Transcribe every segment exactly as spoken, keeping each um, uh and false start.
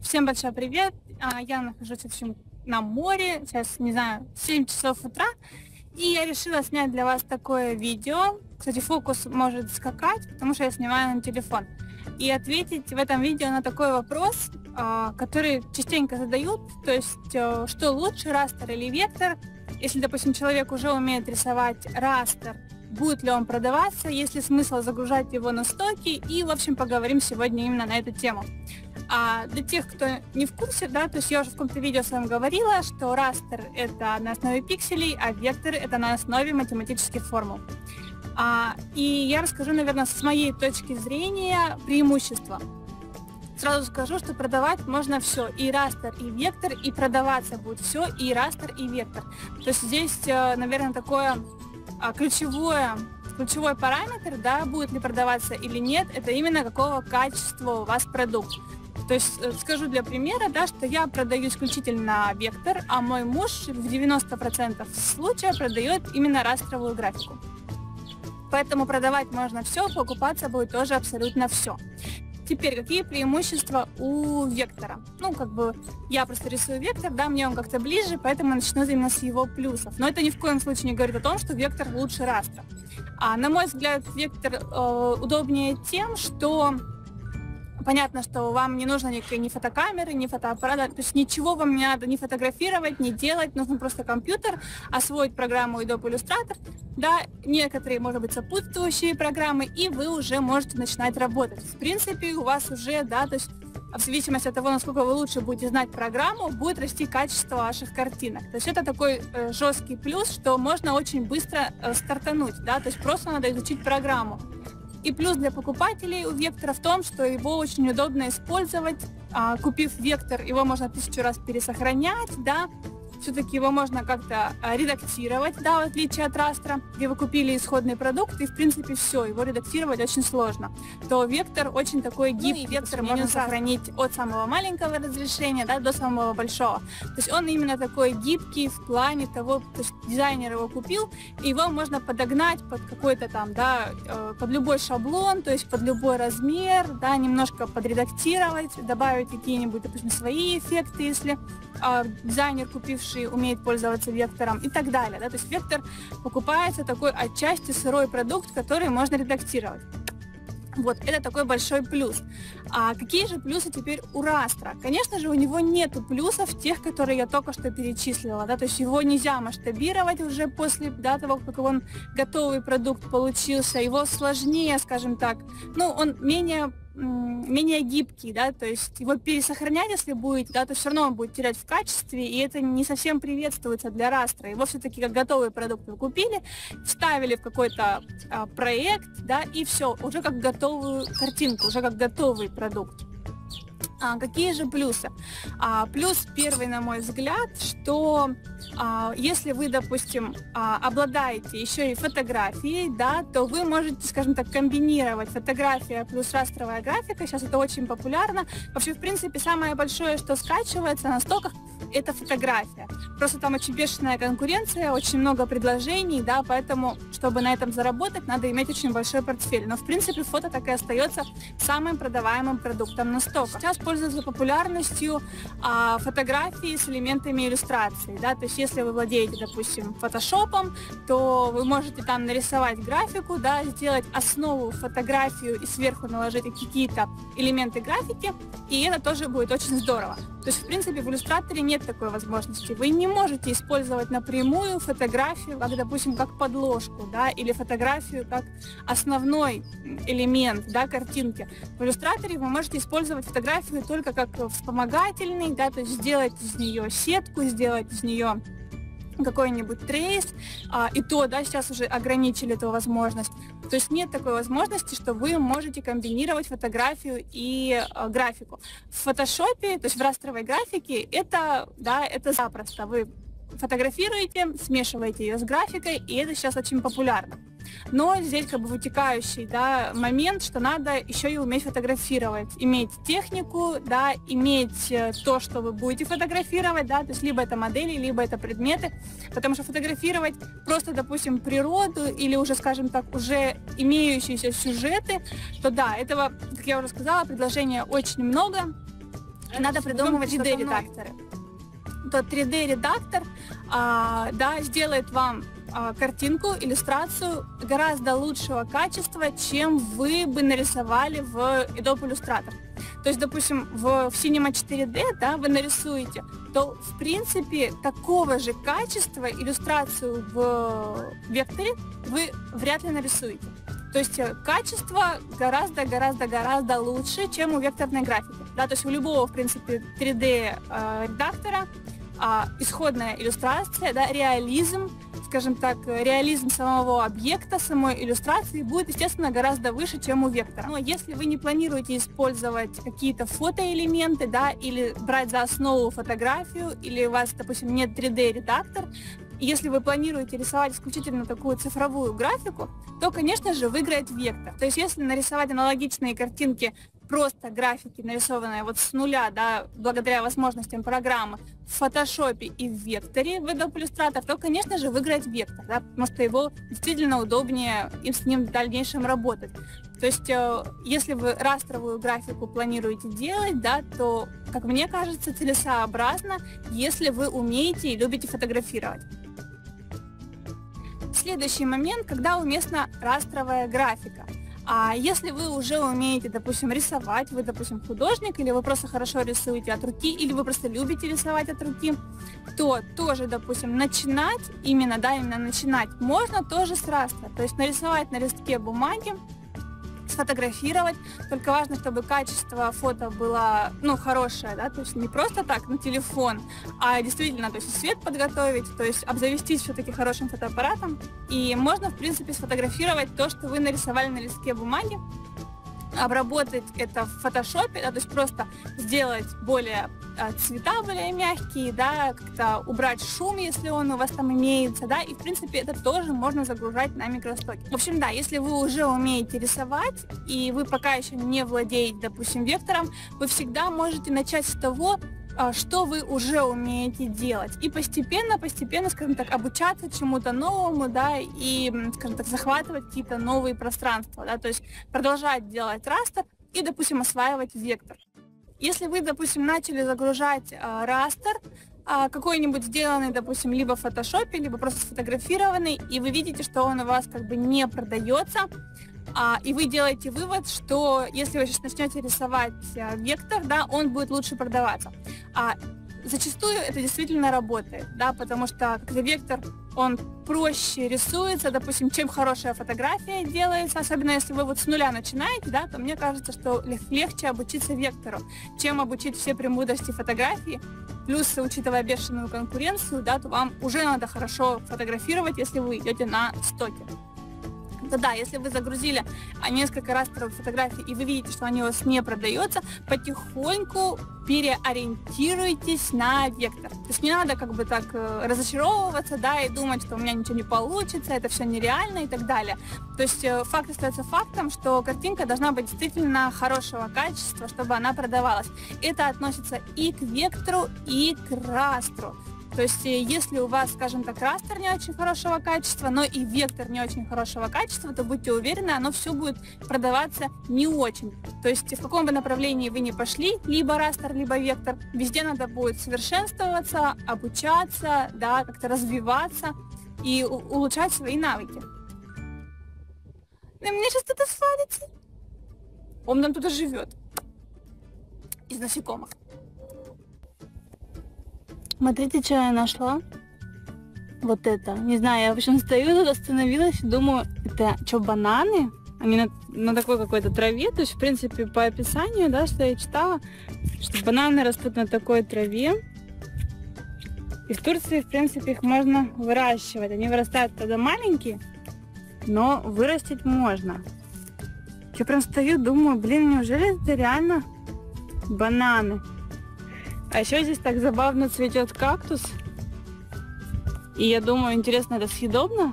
Всем большой привет. А, Я нахожусь, в общем, на море. Сейчас, не знаю, семь часов утра. И я решила снять для вас такое видео. Кстати, фокус может скакать, потому что я снимаю на телефон. И ответить в этом видео на такой вопрос, а, который частенько задают. То есть, а, что лучше, растер или вектор? Если, допустим, человек уже умеет рисовать растер, будет ли он продаваться, есть ли смысл загружать его на стоки, и, в общем, поговорим сегодня именно на эту тему. А для тех, кто не в курсе, да, то есть я уже в каком-то видео с вами говорила, что растер это на основе пикселей, а вектор это на основе математических формул. А, и я расскажу, наверное, с моей точки зрения преимущества. Сразу скажу, что продавать можно все, и растер, и вектор, и продаваться будет все, и растер, и вектор. То есть здесь, наверное, такое ключевое, ключевой параметр, да, будет ли продаваться или нет, это именно какого качества у вас продукт. То есть скажу для примера, да, что я продаю исключительно вектор, а мой муж в девяноста процентах случаев продает именно растровую графику. Поэтому продавать можно все, покупаться будет тоже абсолютно все. Теперь, какие преимущества у вектора? Ну, как бы, я просто рисую вектор, да, мне он как-то ближе, поэтому начну именно с его плюсов. Но это ни в коем случае не говорит о том, что вектор лучше растра. А, на мой взгляд, вектор э, удобнее тем, что понятно, что вам не нужно ни, ни фотокамеры, ни фотоаппарата, то есть ничего вам не надо ни фотографировать, ни делать, нужно просто компьютер, освоить программу Adobe Illustrator, да, некоторые, может быть, сопутствующие программы, и вы уже можете начинать работать. В принципе, у вас уже, да, то есть в зависимости от того, насколько вы лучше будете знать программу, будет расти качество ваших картинок. То есть это такой э, жесткий плюс, что можно очень быстро э, стартануть, да, то есть просто надо изучить программу. И плюс для покупателей у вектора в том, что его очень удобно использовать. А, купив вектор, его можно тысячу раз пересохранять, да, все-таки его можно как-то редактировать, да, в отличие от растра, где вы купили исходный продукт, и в принципе все, его редактировать очень сложно. То вектор очень такой гибкий, ну, вектор можно сохранить от самого маленького разрешения, да, до самого большого. То есть он именно такой гибкий в плане того, то есть дизайнер его купил, и его можно подогнать под какой-то там, да, под любой шаблон, то есть под любой размер, да, немножко подредактировать, добавить какие-нибудь, допустим, свои эффекты, если э, дизайнер, купивший, умеет пользоваться вектором и так далее. Да? То есть вектор покупается такой отчасти сырой продукт, который можно редактировать. Вот, это такой большой плюс. А какие же плюсы теперь у растра? Конечно же, у него нету плюсов тех, которые я только что перечислила, да, то есть его нельзя масштабировать уже после, да, того, как он готовый продукт получился, его сложнее, скажем так, ну, он менее менее гибкий, да, то есть его пересохранять, если будете, да, то все равно он будет терять в качестве, и это не совсем приветствуется для растра. Его все-таки как готовый продукт вы купили, вставили в какой-то а, проект, да, и все, уже как готовую картинку, уже как готовый продукт. А, какие же плюсы? А, плюс первый, на мой взгляд, что а, если вы, допустим, а, обладаете еще и фотографией, да, то вы можете, скажем так, комбинировать фотография плюс растровая графика. Сейчас это очень популярно. Вообще, в принципе, самое большое, что скачивается на стоках, это фотография. Просто там очень бешеная конкуренция, очень много предложений, да, поэтому, чтобы на этом заработать, надо иметь очень большой портфель. Но, в принципе, фото так и остается самым продаваемым продуктом на стоках. Сейчас пользуются популярностью а, фотографии с элементами иллюстрации, да, то есть если вы владеете, допустим, фотошопом, то вы можете там нарисовать графику, да, сделать основу фотографию и сверху наложить какие-то элементы графики, и это тоже будет очень здорово. То есть, в принципе, в иллюстраторе нет такой возможности. Вы не можете использовать напрямую фотографию, как, допустим, как подложку, да, или фотографию как основной элемент, да, картинки. В иллюстраторе вы можете использовать фотографию только как вспомогательный, да, то есть сделать из нее сетку, сделать из нее какой-нибудь трейс, а, и то, да, сейчас уже ограничили эту возможность. То есть нет такой возможности, что вы можете комбинировать фотографию и а, графику. В фотошопе, то есть в растровой графике, это, да, это запросто. Вы фотографируете, смешиваете ее с графикой, и это сейчас очень популярно. Но здесь как бы вытекающий, да, момент, что надо еще и уметь фотографировать, иметь технику, да, иметь то, что вы будете фотографировать, да, то есть либо это модели, либо это предметы, потому что фотографировать просто, допустим, природу или уже, скажем так, уже имеющиеся сюжеты, то да, этого, как я уже сказала, предложения очень много. надо придумывать три дэ-редакторы. То три дэ-редактор а, да, сделает вам а, картинку, иллюстрацию гораздо лучшего качества, чем вы бы нарисовали в Adobe Illustrator. То есть, допустим, в, в Cinema четыре дэ, да, вы нарисуете, то, в принципе, такого же качества иллюстрацию в векторе вы вряд ли нарисуете. То есть качество гораздо-гораздо-гораздо лучше, чем у векторной графики. Да, то есть у любого, в принципе, три дэ-редактора а, исходная иллюстрация, да, реализм, скажем так, реализм самого объекта, самой иллюстрации будет, естественно, гораздо выше, чем у вектора. Но если вы не планируете использовать какие-то фотоэлементы, да, или брать за основу фотографию, или у вас, допустим, нет три дэ-редактор, если вы планируете рисовать исключительно такую цифровую графику, то, конечно же, выиграет вектор. То есть если нарисовать аналогичные картинки, просто графики, нарисованные вот с нуля, да, благодаря возможностям программы, в фотошопе и в векторе в Adobe Illustrator, то, конечно же, выиграет вектор, да, потому что его действительно удобнее им с ним в дальнейшем работать. То есть, э, если вы растровую графику планируете делать, да, то, как мне кажется, целесообразно, если вы умеете и любите фотографировать. Следующий момент, когда уместна растровая графика. А если вы уже умеете, допустим, рисовать, вы, допустим, художник, или вы просто хорошо рисуете от руки, или вы просто любите рисовать от руки, то тоже, допустим, начинать, именно, да, именно начинать можно тоже с растра. То есть нарисовать на листке бумаги, сфотографировать, только важно, чтобы качество фото было, ну, хорошее, да, то есть не просто так на телефон, а действительно, то есть свет подготовить, то есть обзавестись все-таки хорошим фотоаппаратом, и можно, в принципе, сфотографировать то, что вы нарисовали на листке бумаги, обработать это в фотошопе, да, то есть просто сделать более цвета более мягкие, да, как-то убрать шум, если он у вас там имеется, да, и, в принципе, это тоже можно загружать на микростоке. В общем, да, если вы уже умеете рисовать, и вы пока еще не владеете, допустим, вектором, вы всегда можете начать с того, что вы уже умеете делать, и постепенно, постепенно, скажем так, обучаться чему-то новому, да, и, скажем так, захватывать какие-то новые пространства, да, то есть продолжать делать растер и, допустим, осваивать вектор. Если вы, допустим, начали загружать э, растер, э, какой-нибудь сделанный, допустим, либо в фотошопе, либо просто сфотографированный, и вы видите, что он у вас как бы не продается, а, и вы делаете вывод, что если вы сейчас начнете рисовать а, вектор, да, он будет лучше продаваться. А, зачастую это действительно работает, да, потому что когда вектор, он проще рисуется, допустим, чем хорошая фотография делается, особенно если вы вот с нуля начинаете, да, то мне кажется, что легче обучиться вектору, чем обучить все премудрости фотографии. Плюс, учитывая бешеную конкуренцию, да, то вам уже надо хорошо фотографировать, если вы идете на стоке. То да, если вы загрузили несколько растровых фотографий и вы видите, что они у вас не продаются, потихоньку переориентируйтесь на вектор. То есть не надо как бы так разочаровываться, да, и думать, что у меня ничего не получится, это все нереально и так далее. То есть факт остается фактом, что картинка должна быть действительно хорошего качества, чтобы она продавалась. Это относится и к вектору, и к растру. То есть, если у вас, скажем так, растер не очень хорошего качества, но и вектор не очень хорошего качества, то будьте уверены, оно все будет продаваться не очень. То есть, в каком бы направлении вы ни пошли, либо растер, либо вектор, везде надо будет совершенствоваться, обучаться, да, как-то развиваться и улучшать свои навыки. Но мне сейчас кто-то свалится. Он там тут живет. Из насекомых. Смотрите, что я нашла. Вот это. Не знаю, я в общем стою тут, остановилась и думаю, это что, бананы? Они на, на такой какой-то траве. То есть, в принципе, по описанию, да, что я читала, что бананы растут на такой траве. И в Турции, в принципе, их можно выращивать. Они вырастают тогда маленькие, но вырастить можно. Я прям стою, думаю, блин, неужели это реально бананы? А еще здесь так забавно цветет кактус. И я думаю, интересно, это съедобно?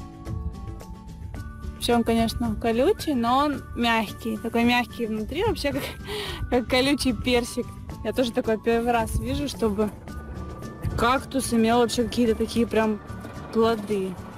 Все, он, конечно, колючий, но он мягкий. Такой мягкий внутри, вообще как, как колючий персик. Я тоже такой первый раз вижу, чтобы кактус имел вообще какие-то такие прям плоды.